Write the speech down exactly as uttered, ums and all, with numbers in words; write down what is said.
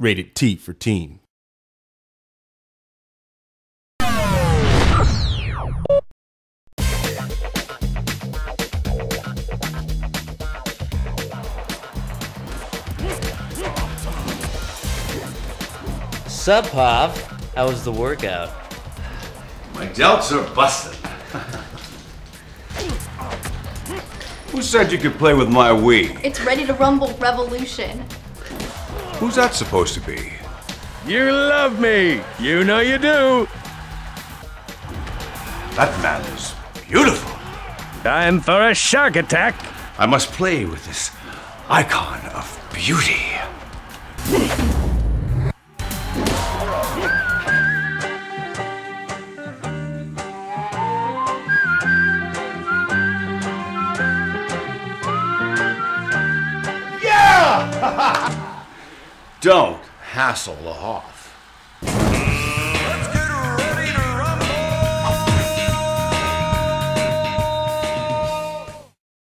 Rated T for teen. Sup, Hoff? How was the workout? My delts are busted. Who said you could play with my Wii? It's ready to rumble revolution. Who's that supposed to be? You love me! You know you do! That man is beautiful. Time for a shark attack! I must play with this icon of beauty. Yeah! Don't hassle the Hoff.